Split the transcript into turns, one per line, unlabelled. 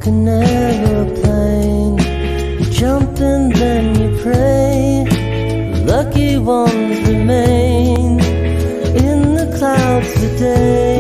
like an aeroplane. You jump and then you pray. The lucky ones remain in the clouds today.